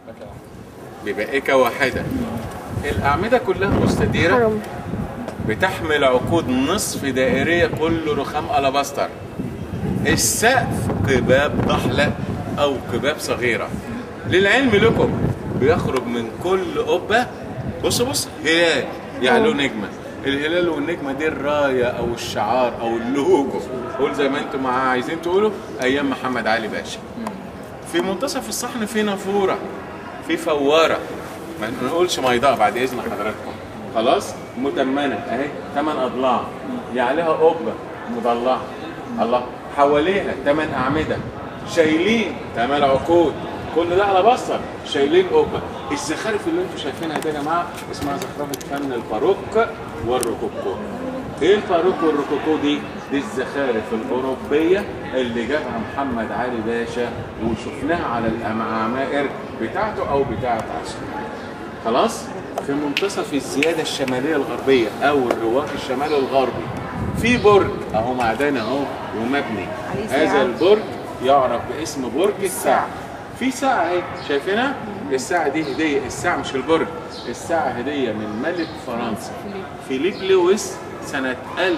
ببائكة واحدة. الأعمدة كلها مستديرة بتحمل عقود نصف دائرية كل رخام ألاباستر. السقف قباب ضحلة أو قباب صغيرة. للعلم لكم بيخرج من كل قبة بص هلال يعلو نجمة. الهلال والنجمة دي الراية أو الشعار أو اللوجو، قول زي ما انتم عايزين تقولوا، أيام محمد علي باشا. في منتصف الصحن في نافورة، في فوارة، ما نقولش ميضاء بعد إذن حضراتكم، خلاص؟ متمنة أهي 8 أضلاع، يعليها قبة مضلعة، الله، حواليها 8 أعمدة، شايلين 8 عقود، كل ده على بصر، شايلين قبة. الزخارف اللي انتم شايفينها دي يا جماعة اسمها زخرفة فن الباروك والروكوكو. ايه الباروك والروكوكو دي؟ دي الزخارف الأوروبية اللي جابها محمد علي باشا وشفناها على العمائر بتاعته أو بتاعت عصره. خلاص؟ في منتصف الزيادة الشمالية الغربية أو الرواق الشمالي الغربي في برج أهو معدن أهو ومبني. هذا البرج يعرف باسم برج الساعة. في ساعة اهي شايفينها؟ الساعة دي هدية، الساعة مش البرج، الساعة هدية من ملك فرنسا فيليب لويس سنة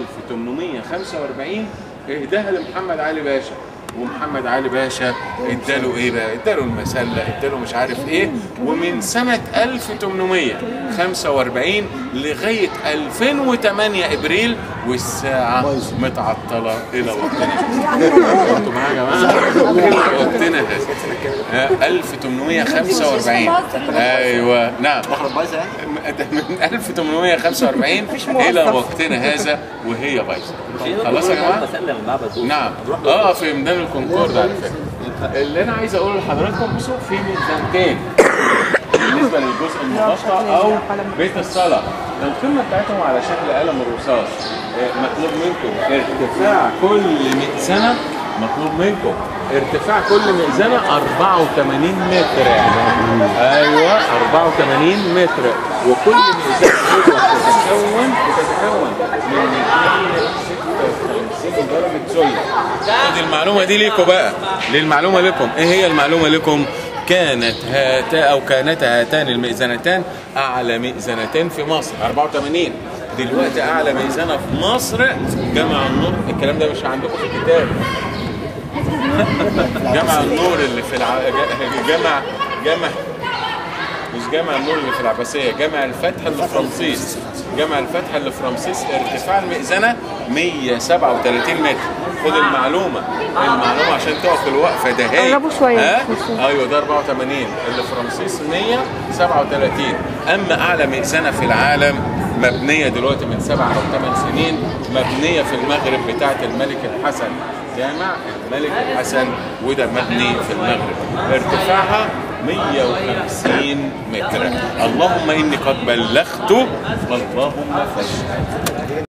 1845 اهداها لمحمد علي باشا. ومحمد علي باشا اداله ايه بقى؟ اداله المسله، اداله مش عارف ايه. ومن سنه 1845 لغايه 2008 ابريل والساعه متعطله الى وقتنا. انتوا معايا يا جماعه؟ الى وقتنا هذا 1845. ايوه نعم، من 1845 الى وقتنا هذا وهي بايظه. خلاص يا جماعه؟ نعم في ميدان الكونكورد على فكره. اللي انا عايز اقوله لحضراتكم بصوا في ميزانتين بالنسبه للجزء المغطى او بيت الصلاه. القمه بتاعتهم على شكل قلم الرصاص. مطلوب منكم ارتفاع كل مئذنه، مطلوب منكم ارتفاع كل مئذنه 84 متر. ايوه 84 متر. وكل مئذنه بتتكون من 256 درجه سلم. دي المعلومه دي ليكم بقى، للمعلومه لكم. ايه هي المعلومه لكم؟ كانتا هاتان المئذنتان اعلى مئذنتين في مصر 84. دلوقتي اعلى مئذنه في مصر جامع النور. الكلام ده مش عندكم في الكتاب. جامع النور اللي في مش جامع النور اللي في العباسيه، جامع الفتح اللي في رمسيس. جامع الفتح اللي في رمسيس ارتفاع المئذنه 137 متر. خد المعلومه عشان تقف الوقفه ده. هي قربوا شويه. ايوه ده 84 اللي في رمسيس 137. اما اعلى مئذنه في العالم مبنيه دلوقتي من 7 أو 8 سنين، مبنيه في المغرب بتاعه الملك الحسن، جامع الملك الحسن، وده مبني في المغرب. ارتفاعها 150 متر. اللهم اني قد بلغت اللهم فاشهد.